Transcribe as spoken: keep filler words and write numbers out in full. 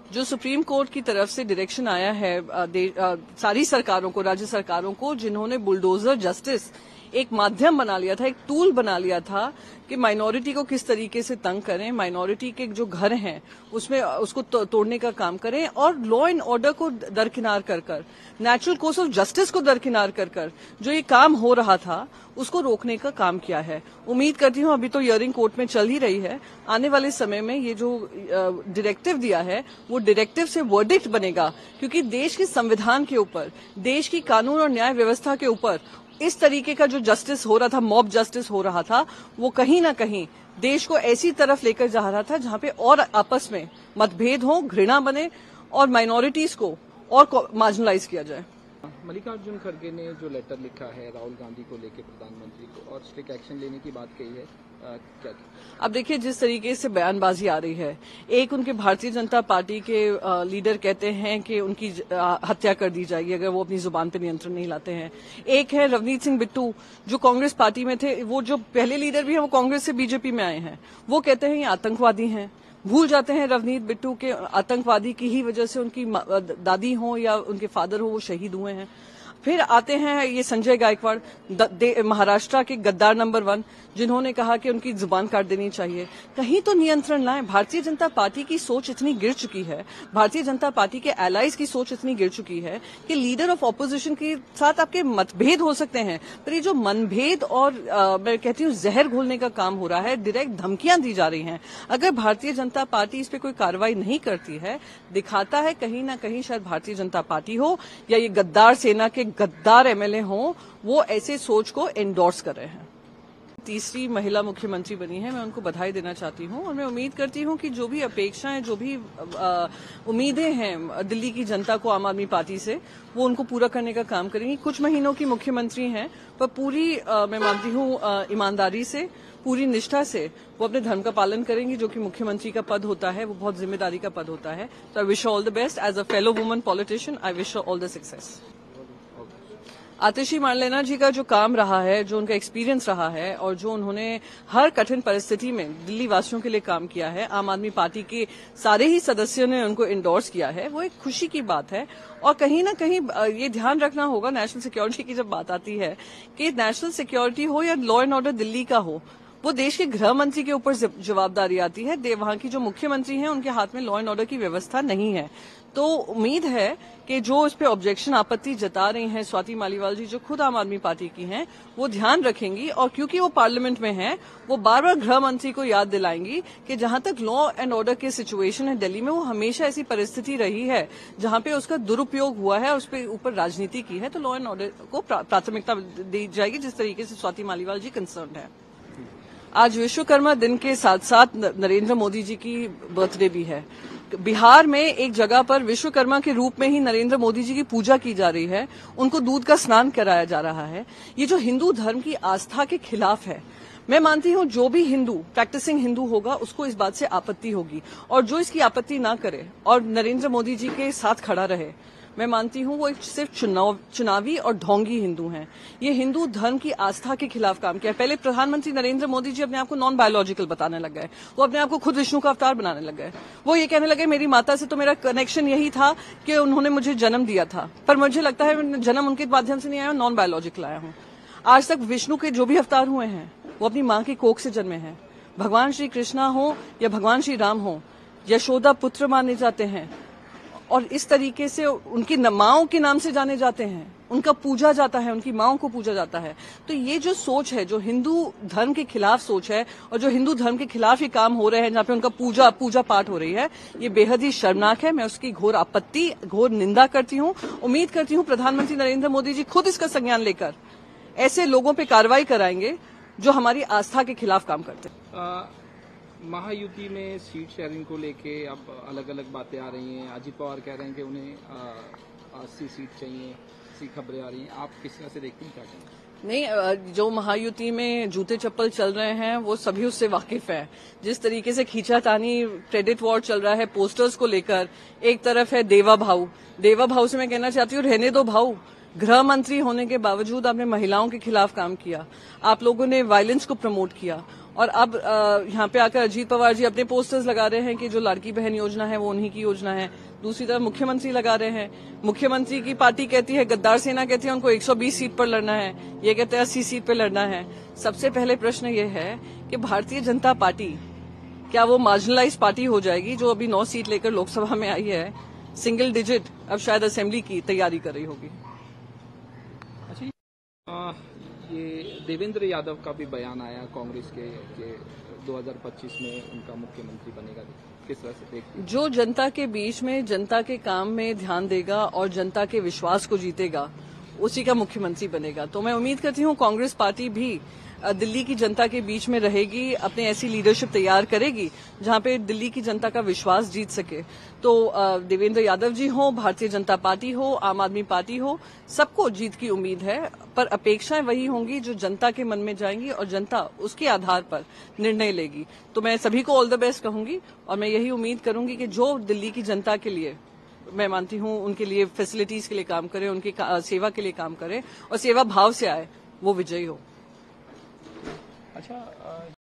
जो supreme court की तरफ से डायरेक्शन आया है आ, दे, आ, सारी सरकारों को, राज्य सरकारों को, जिन्होंने बुलडोजर जस्टिस एक माध्यम बना लिया था, एक टूल बना लिया था कि माइनॉरिटी को किस तरीके से तंग करें, माइनॉरिटी के जो घर हैं उसमें उसको तो, तोड़ने का काम करें और लॉ एंड ऑर्डर को दरकिनार कर कर, नेचुरल कोर्स ऑफ जस्टिस को दरकिनार कर कर जो ये काम हो रहा था उसको रोकने का काम किया है। उम्मीद करती हूं, अभी तो हियरिंग कोर्ट में चल ही रही है, आने वाले समय में ये जो डायरेक्टिव दिया है वो डायरेक्टिव से वर्डिक्ट बनेगा, क्योंकि देश के संविधान के ऊपर, देश की कानून और न्याय व्यवस्था के ऊपर इस तरीके का जो जस्टिस हो रहा था, मॉब जस्टिस हो रहा था, वो कहीं ना कहीं देश को ऐसी तरफ लेकर जा रहा था जहां पे और आपस में मतभेद हो, घृणा बने और माइनॉरिटीज को और मार्जिनलाइज किया जाए। मल्लिकार्जुन खड़गे ने जो लेटर लिखा है राहुल गांधी को लेकर प्रधानमंत्री को और स्ट्रिक्ट एक्शन लेने की बात कही है, आ, क्या अब देखिए जिस तरीके से बयानबाजी आ रही है, एक उनके भारतीय जनता पार्टी के आ, लीडर कहते हैं कि उनकी आ, हत्या कर दी जाएगी अगर वो अपनी जुबान पर नियंत्रण नहीं लाते हैं। एक है रवनीत सिंह बिट्टू जो कांग्रेस पार्टी में थे, वो जो पहले लीडर भी है वो कांग्रेस से बीजेपी में आए हैं, वो कहते हैं ये आतंकवादी हैं। भूल जाते हैं रवनीत बिट्टू के आतंकवादी की ही वजह से उनकी दादी हो या उनके फादर हो वो शहीद हुए हैं। फिर आते हैं ये संजय गायकवाड़, महाराष्ट्र के गद्दार नंबर वन, जिन्होंने कहा कि उनकी जुबान काट देनी चाहिए। कहीं तो नियंत्रण लाएं। भारतीय जनता पार्टी की सोच इतनी गिर चुकी है, भारतीय जनता पार्टी के एलाइज की सोच इतनी गिर चुकी है कि लीडर ऑफ ऑपोजिशन के साथ आपके मतभेद हो सकते हैं, पर ये जो मनभेद और आ, मैं कहती हूँ जहर घोलने का काम हो रहा है, डायरेक्ट धमकियां दी जा रही हैं। अगर भारतीय जनता पार्टी इस पर कोई कार्रवाई नहीं करती है, दिखाता है कहीं ना कहीं शायद भारतीय जनता पार्टी हो या ये गद्दार सेना के गद्दार एमएलए हों, वो ऐसे सोच को एंडोर्स कर रहे हैं। तीसरी महिला मुख्यमंत्री बनी है, मैं उनको बधाई देना चाहती हूं और मैं उम्मीद करती हूं कि जो भी अपेक्षाएं, जो भी उम्मीदें हैं दिल्ली की जनता को आम आदमी पार्टी से, वो उनको पूरा करने का काम करेंगी। कुछ महीनों की मुख्यमंत्री हैं, पर पूरी आ, मैं मानती हूं ईमानदारी से, पूरी निष्ठा से वो अपने धर्म का पालन करेंगी। जो कि मुख्यमंत्री का पद होता है वो बहुत जिम्मेदारी का पद होता है। तो I wish all the best as a fellow woman politician, I wish all the success. Atishi Marlena ji का जो काम रहा है, जो उनका एक्सपीरियंस रहा है और जो उन्होंने हर कठिन परिस्थिति में दिल्ली वासियों के लिए काम किया है, आम आदमी पार्टी के सारे ही सदस्यों ने उनको इंडोर्स किया है, वो एक खुशी की बात है। और कहीं ना कहीं ये ध्यान रखना होगा, नेशनल सिक्योरिटी की जब बात आती है, कि नेशनल सिक्योरिटी हो या लॉ एंड ऑर्डर दिल्ली का हो, वो देश के गृह मंत्री के ऊपर जवाबदारी आती है। वहां की जो मुख्यमंत्री हैं उनके हाथ में लॉ एंड ऑर्डर की व्यवस्था नहीं है। तो उम्मीद है कि जो इस पे ऑब्जेक्शन, आपत्ति जता रही हैं स्वाति मालीवाल जी, जो खुद आम आदमी पार्टी की हैं, वो ध्यान रखेंगी और क्योंकि वो पार्लियामेंट में हैं, वो बार बार गृह मंत्री को याद दिलाएंगी कि जहां तक लॉ एंड ऑर्डर की सिचुएशन है दिल्ली में, वो हमेशा ऐसी परिस्थिति रही है जहां पे उसका दुरुपयोग हुआ है और उस पर ऊपर राजनीति की है। तो लॉ एंड ऑर्डर को प्राथमिकता दी जाएगी, जिस तरीके से स्वाति मालीवाल जी कंसर्न है। आज विश्वकर्मा दिन के साथ साथ नरेंद्र मोदी जी की बर्थडे भी है। बिहार में एक जगह पर विश्वकर्मा के रूप में ही नरेंद्र मोदी जी की पूजा की जा रही है, उनको दूध का स्नान कराया जा रहा है। ये जो हिंदू धर्म की आस्था के खिलाफ है। मैं मानती हूं जो भी हिंदू, प्रैक्टिसिंग हिंदू होगा, उसको इस बात से आपत्ति होगी, और जो इसकी आपत्ति ना करे और नरेंद्र मोदी जी के साथ खड़ा रहे, मैं मानती हूं वो एक सिर्फ चुनाव चुनावी और ढोंगी हिंदू हैं। ये हिंदू धर्म की आस्था के खिलाफ काम किया। पहले प्रधानमंत्री नरेंद्र मोदी जी अपने आप को नॉन बायोलॉजिकल बताने लग गए, वो अपने आप को खुद विष्णु का अवतार बनाने लग गए। वो ये कहने लगे मेरी माता से तो मेरा कनेक्शन यही था कि उन्होंने मुझे जन्म दिया था, पर मुझे लगता है जन्म उनके माध्यम से नहीं आया, नॉन बायोलॉजिकल आया हूं। आज तक विष्णु के जो भी अवतार हुए हैं वो अपनी मां की कोख से जन्मे हैं। भगवान श्री कृष्णा हो या भगवान श्री राम हो, यशोदा पुत्र माने जाते हैं और इस तरीके से उनकी माओं के नाम से जाने जाते हैं, उनका पूजा जाता है, उनकी माओं को पूजा जाता है। तो ये जो सोच है, जो हिंदू धर्म के खिलाफ सोच है और जो हिंदू धर्म के खिलाफ ये काम हो रहे हैं, जहाँ पे उनका पूजा पूजा पाठ हो रही है, ये बेहद ही शर्मनाक है। मैं उसकी घोर आपत्ति, घोर निंदा करती हूँ। उम्मीद करती हूँ प्रधानमंत्री नरेंद्र मोदी जी खुद इसका संज्ञान लेकर ऐसे लोगों पर कार्रवाई कराएंगे जो हमारी आस्था के खिलाफ काम करते हैं। महायुति में सीट शेयरिंग को लेके अब अलग अलग बातें आ रही हैं। अजित पवार कह रहे हैं कि उन्हें अस्सी सीट चाहिए, ऐसी खबरें आ रही हैं। आप किस तरह से देखते हैं, क्या कहेंगे? नहीं, जो महायुति में जूते चप्पल चल रहे हैं वो सभी उससे वाकिफ हैं। जिस तरीके से खींचातानी, क्रेडिट वॉर चल रहा है पोस्टर्स को लेकर, एक तरफ है देवा भाऊ। देवा भाऊ से मैं कहना चाहती हूँ रहने दो भाऊ, गृह मंत्री होने के बावजूद आपने महिलाओं के खिलाफ काम किया, आप लोगों ने वायलेंस को प्रमोट किया और अब अ, यहाँ पे आकर अजीत पवार जी अपने पोस्टर्स लगा रहे हैं कि जो लाड़की बहन योजना है वो उन्हीं की योजना है। दूसरी तरफ मुख्यमंत्री लगा रहे हैं। मुख्यमंत्री की पार्टी कहती है, गद्दार सेना कहती है उनको एक सौ बीस सीट पर लड़ना है, ये कहते हैं अस्सी सीट पर लड़ना है। सबसे पहले प्रश्न ये है कि भारतीय जनता पार्टी क्या वो मार्जिनलाइज पार्टी हो जाएगी जो अभी नौ सीट लेकर लोकसभा में आई है, सिंगल डिजिट, अब शायद असेंबली की तैयारी कर रही होगी। अच्छा, आ, ये देवेंद्र यादव का भी बयान आया कांग्रेस के कि दो हज़ार पच्चीस में उनका मुख्यमंत्री बनेगा, किस तरह से देखते हैं? जो जनता के बीच में जनता के काम में ध्यान देगा और जनता के विश्वास को जीतेगा उसी का मुख्यमंत्री बनेगा। तो मैं उम्मीद करती हूँ कांग्रेस पार्टी भी दिल्ली की जनता के बीच में रहेगी, अपने ऐसी लीडरशिप तैयार करेगी जहां पे दिल्ली की जनता का विश्वास जीत सके। तो देवेंद्र यादव जी हो, भारतीय जनता पार्टी हो, आम आदमी पार्टी हो, सबको जीत की उम्मीद है, पर अपेक्षाएं वही होंगी जो जनता के मन में जाएंगी और जनता उसके आधार पर निर्णय लेगी। तो मैं सभी को ऑल द बेस्ट कहूंगी और मैं यही उम्मीद करूंगी कि जो दिल्ली की जनता के लिए मैं मानती हूं उनके लिए फैसिलिटीज के लिए काम करे, उनकी सेवा के लिए काम करे और सेवा भाव से आए, वो विजयी हो। अच्छा।